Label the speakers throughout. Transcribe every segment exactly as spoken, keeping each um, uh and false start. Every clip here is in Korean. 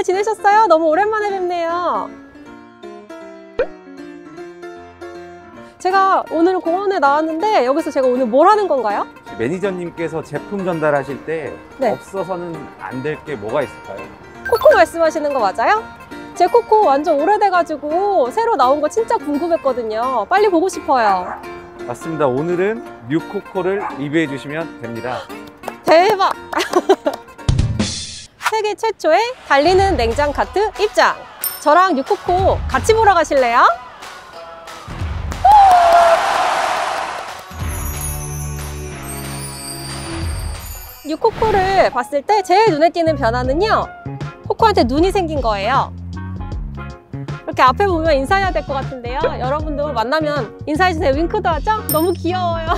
Speaker 1: 지내셨어요? 너무 오랜만에 뵙네요. 제가 오늘 공원에 나왔는데 여기서 제가 오늘 뭘 하는 건가요?
Speaker 2: 매니저님께서 제품 전달하실 때
Speaker 1: 네.
Speaker 2: 없어서는 안 될 게 뭐가 있을까요?
Speaker 1: 코코 말씀하시는 거 맞아요? 제 코코 완전 오래돼가지고 새로 나온 거 진짜 궁금했거든요. 빨리 보고 싶어요.
Speaker 2: 맞습니다. 오늘은 뉴코코를 리뷰해 주시면 됩니다.
Speaker 1: 대박! 세계 최초의 달리는 냉장 카트 입장! 저랑 뉴코코 같이 보러 가실래요? 뉴코코를 봤을 때 제일 눈에 띄는 변화는요, 코코한테 눈이 생긴 거예요. 이렇게 앞에 보면 인사해야 될 것 같은데요. 여러분도 만나면 인사해주세요. 윙크도 하죠? 너무 귀여워요.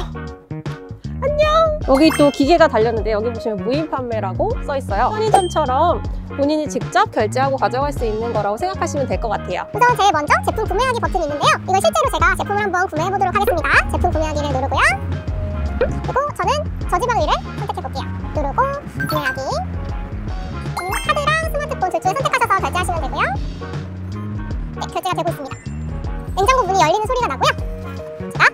Speaker 1: 안녕! 여기 또 기계가 달렸는데 여기 보시면 무인 판매라고 써 있어요. 편의점처럼 본인이 직접 결제하고 가져갈 수 있는 거라고 생각하시면 될 것 같아요.
Speaker 3: 우선 제일 먼저 제품 구매하기 버튼이 있는데요. 이건 실제로 제가 제품을 한번 구매해 보도록 하겠습니다. 제품 구매하기를 누르고요. 그리고 저는 저지방위를 선택해 볼게요. 누르고 구매하기. 음, 카드랑 스마트폰 둘 중에 선택하셔서 결제하시면 되고요. 네, 결제가 되고 있습니다. 냉장고 문이 열리는 소리가 나고요. 제가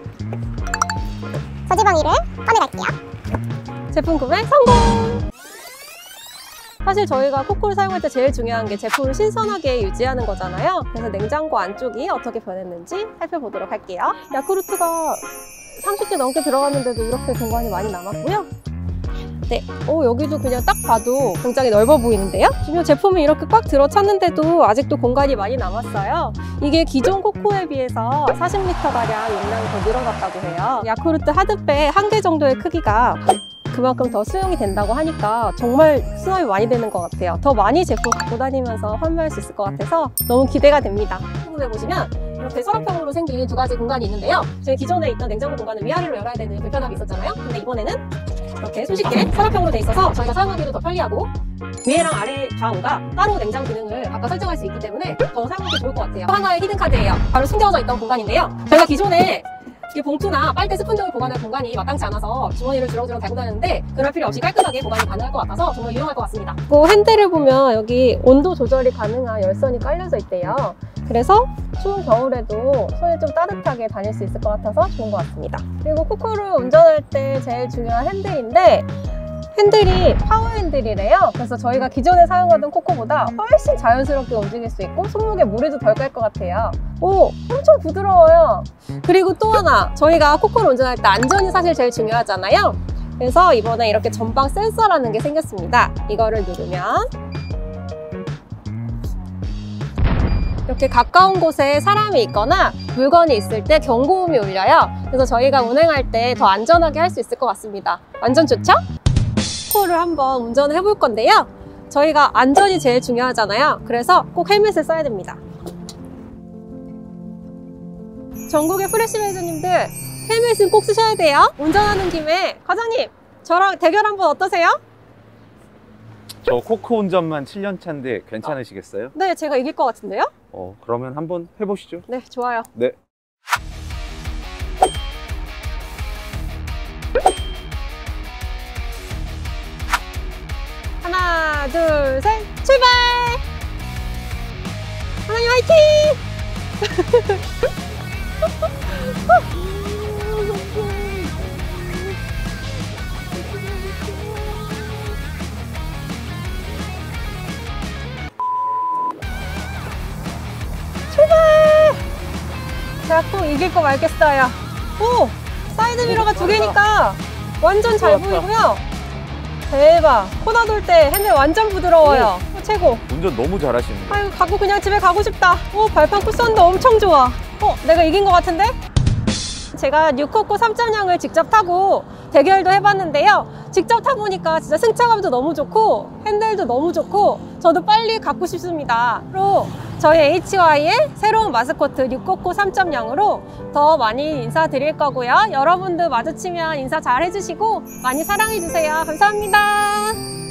Speaker 3: 저지방위를 꺼내갈게요.
Speaker 1: 제품 구매 성공! 사실 저희가 코코를 사용할 때 제일 중요한 게 제품을 신선하게 유지하는 거잖아요. 그래서 냉장고 안쪽이 어떻게 변했는지 살펴보도록 할게요. 야쿠르트가 삼십 개 넘게 들어갔는데도 이렇게 공간이 많이 남았고요. 네, 오, 여기도 그냥 딱 봐도 굉장히 넓어 보이는데요? 지금 제품이 이렇게 꽉 들어찼는데도 아직도 공간이 많이 남았어요. 이게 기존 코코에 비해서 사십 리터가량 용량이 더 늘어났다고 해요. 야쿠르트 하드백 한 개 정도의 크기가 그만큼 더 수용이 된다고 하니까 정말 수납이 많이 되는 것 같아요. 더 많이 제품 갖고 다니면서 판매할 수 있을 것 같아서 너무 기대가 됩니다. 부분에 보시면 이렇게 서랍형으로 생긴 두 가지 공간이 있는데요. 저희 기존에 있던 냉장고 공간은 위아래로 열어야 되는 불편함이 있었잖아요. 근데 이번에는 이렇게 손쉽게 서랍형으로 돼 있어서 저희가 사용하기도 더 편리하고 위에랑 아래 좌우가 따로 냉장 기능을 각각 설정할 수 있기 때문에 더 사용하기 좋을 것 같아요. 하나의 히든카드예요. 바로 숨겨져 있던 공간인데요. 저희가 기존에 이게 봉투나 빨대 스푼 등을 보관할 공간이 마땅치 않아서 주머니를 주렁주렁 달고 다녔는데 그럴 필요 없이 깔끔하게 보관이 가능할 것 같아서 정말 유용할 것 같습니다. 그 핸들을 보면 여기 온도 조절이 가능한 열선이 깔려져 있대요. 그래서 추운 겨울에도 손이 좀 따뜻하게 다닐 수 있을 것 같아서 좋은 것 같습니다. 그리고 코코를 운전할 때 제일 중요한 핸들인데 핸들이 파워 핸들이래요. 그래서 저희가 기존에 사용하던 코코보다 훨씬 자연스럽게 움직일 수 있고 손목에 무리도 덜 깔 것 같아요. 오, 엄청 부드러워요. 그리고 또 하나, 저희가 코코를 운전할 때 안전이 사실 제일 중요하잖아요. 그래서 이번에 이렇게 전방 센서라는 게 생겼습니다. 이거를 누르면 이렇게 가까운 곳에 사람이 있거나 물건이 있을 때 경고음이 울려요. 그래서 저희가 운행할 때 더 안전하게 할 수 있을 것 같습니다. 완전 좋죠? 코코를 한번 운전을 해볼 건데요. 저희가 안전이 제일 중요하잖아요. 그래서 꼭 헬멧을 써야 됩니다. 전국의 프레시 레이저님들 헬멧은 꼭 쓰셔야 돼요. 운전하는 김에 과장님 저랑 대결 한번 어떠세요?
Speaker 2: 저 코코 운전만 칠 년 차인데 괜찮으시겠어요?
Speaker 1: 네, 제가 이길 것 같은데요?
Speaker 2: 어, 그러면 한번 해보시죠.
Speaker 1: 네, 좋아요.
Speaker 2: 네.
Speaker 1: 하나, 둘, 셋, 출발! 하나님 화이팅! 출발! 제가 또 이길 거 말겠어요. 오! 사이드 미러가 두 개니까 완전 잘 보이고요. 대박! 코너 돌 때 핸들 완전 부드러워요. 오, 최고!
Speaker 2: 운전 너무 잘하시는데.
Speaker 1: 아유, 가고 그냥 집에 가고 싶다. 오, 발판 쿠션도 엄청 좋아. 어, 내가 이긴 것 같은데? 제가 뉴코코 삼 점 영을 직접 타고 대결도 해봤는데요. 직접 타보니까 진짜 승차감도 너무 좋고 핸들도 너무 좋고 저도 빨리 갖고 싶습니다. 그리고 저희 에이치와이의 새로운 마스코트 뉴코코 삼 점 영으로 더 많이 인사드릴 거고요. 여러분들 마주치면 인사 잘 해주시고 많이 사랑해주세요. 감사합니다.